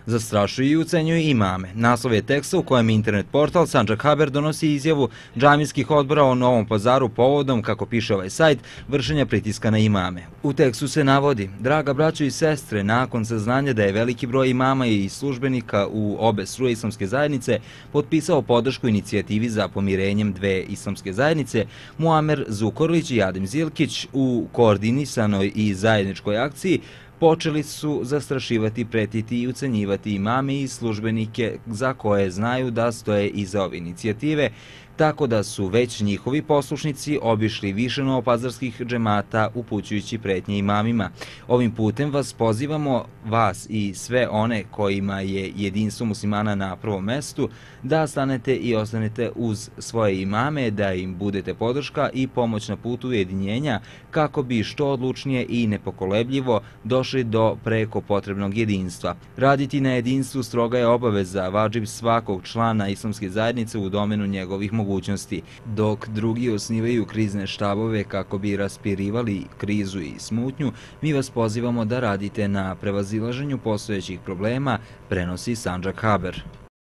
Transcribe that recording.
Zastrašuju i ucenjuju imame. Naslov je teksta u kojem internet portal Sandžak Haber donosi izjavu džamijskih odbora o Novom Pazaru povodom, kako piše ovaj sajt, vršenja pritiska na imame. U tekstu se navodi: draga braćo i sestre, nakon saznanja da je veliki broj imama i službenika u obe struje islamske zajednice potpisao podršku inicijativi za pomirenjem dve islamske zajednice, Muamer Zukorlić i Adem Zilkić u koordinisanoj i zajedničkoj akciji počeli su zastrašivati, pretiti i ucenjivati imame i službenike za koje znaju da stoje iza ove inicijative, tako da su već njihovi poslušnici obišli više novopazarskih džemata upućujući pretnje imamima. Ovim putem vas pozivamo, vas i sve one kojima je jedinstvo muslimana na prvom mestu, da stanete i ostanete uz svoje imame, da im budete podrška i pomoć na putu ujedinjenja kako bi što odlučnije i nepokolebljivo došli do preko potrebnog jedinstva. Raditi na jedinstvu stroga je obaveza, vadžib svakog člana islamske zajednice u domenu njegovih mogućnosti. Dok drugi osnivaju krizne štabove kako bi raspirivali krizu i smutnju, mi vas pozivamo da radite na prevazilaženju postojećih problema, prenosi Sandžak Haber.